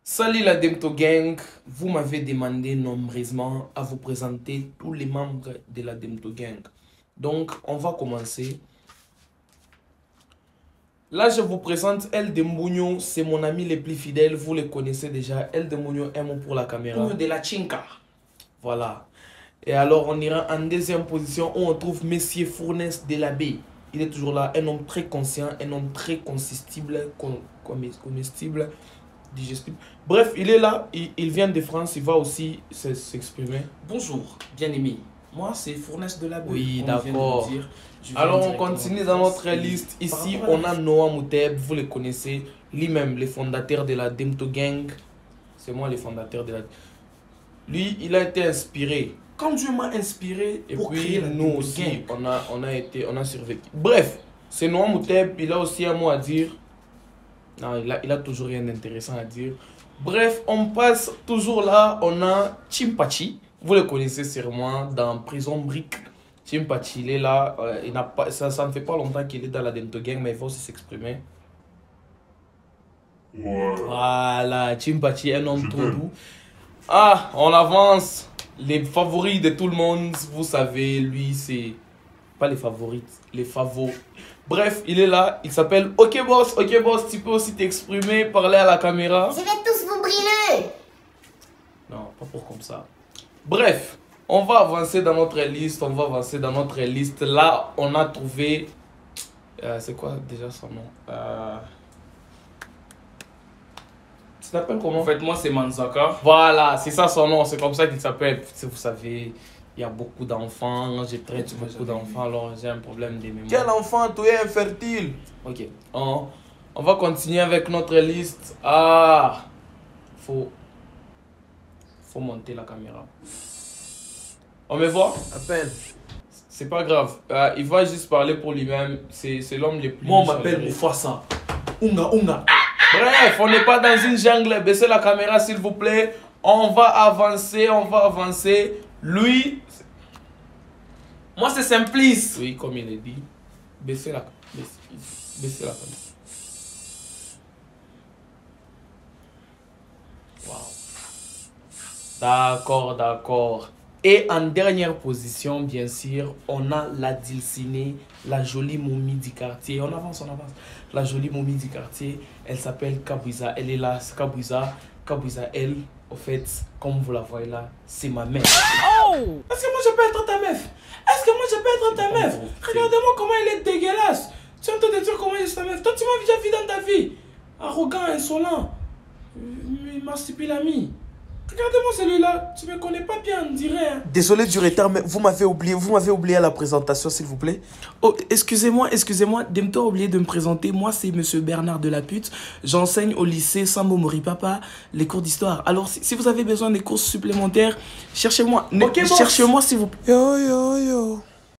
Salut la Demto Gang, vous m'avez demandé nombreusement à vous présenter tous les membres de la Demto Gang. Donc, on va commencer. Là, je vous présente El Dembougno, c'est mon ami le plus fidèle, vous le connaissez déjà. El Dembougno aime pour la caméra. De la Chinka. Voilà. Et alors, on ira en deuxième position où on trouve Monsieur Fournès de la Baie. Il est toujours là, un homme très conscient, un homme très comestible, digestible. Bref, il est là, il vient de France, il va aussi s'exprimer. Bonjour, bien-aimé. Moi, c'est Fournès de la Baie. Oui, d'accord. Alors, on continue dans notre liste. Ici, on a Noah Mouteb, vous le connaissez, lui-même, le fondateur de la Demto Gang. C'est moi le fondateur de la... Lui, il a été inspiré. Quand Dieu m'a inspiré, et puis nous aussi, on a survécu. Bref, c'est Noah Mouteb, il a aussi un mot à dire. Non, il a toujours rien d'intéressant à dire. Bref, on passe toujours là, on a Chimpachi. Vous le connaissez sûrement dans Prison Brick. Chimpachi, il est là. Il n'a pas, ça ne fait pas longtemps qu'il est dans la Demto Gang, mais il faut aussi s'exprimer. Ouais. Voilà, Chimpachi, un homme trop doux. Ah, on avance. Les favoris de tout le monde, vous savez, lui, c'est... Pas les favoris, les favoris. Bref, il est là, il s'appelle Ok Boss, tu peux aussi t'exprimer, parler à la caméra. Je vais tous vous brûler. Non, pas pour comme ça. Bref, on va avancer dans notre liste, Là, on a trouvé... c'est quoi déjà son nom Tu t'appelles comment? En fait, moi, c'est Manzaka. Voilà, c'est ça son nom, c'est comme ça qu'il s'appelle. Vous savez... Il y a beaucoup d'enfants, je traite beaucoup d'enfants, alors j'ai un problème de mémoire. Quel enfant? Tu es infertile. Ok, on va continuer avec notre liste. Ah, faut monter la caméra. On me voit? Appelle. C'est pas grave, il va juste parler pour lui-même, c'est l'homme le plus... Moi, on m'appelle Mufasa. Unga. Bref, on n'est pas dans une jungle, baissez la caméra s'il vous plaît. On va avancer. Lui... Moi, c'est Simplice. Oui, comme il est dit. Baissez la caméra. Wow. D'accord. Et en dernière position, bien sûr, on a la Dilciné, la jolie momie du quartier. On avance. La jolie momie du quartier, elle s'appelle Kabouza. Elle est là, c'est Kabouza. Kabouza, elle, au fait, comme vous la voyez là, c'est ma mère. Oh! Est-ce que moi je peux être ta meuf? Regardez-moi comment elle est dégueulasse. Tu es en train de dire comment elle est ta meuf. Toi, tu m'as déjà vu dans ta vie. Arrogant, insolent. Marsupilami. Regardez-moi celui-là. Tu me connais pas bien, on dirait. Hein. Désolé du retard, mais vous m'avez oublié à la présentation, s'il vous plaît. Oh, excusez-moi. Demto a oublié de me présenter. Moi, c'est Monsieur Bernard de la Pute. J'enseigne au lycée Sambo Moripapa les cours d'histoire. Alors, si vous avez besoin des cours supplémentaires, cherchez-moi. Okay, cherchez-moi, s'il vous plaît. Yo.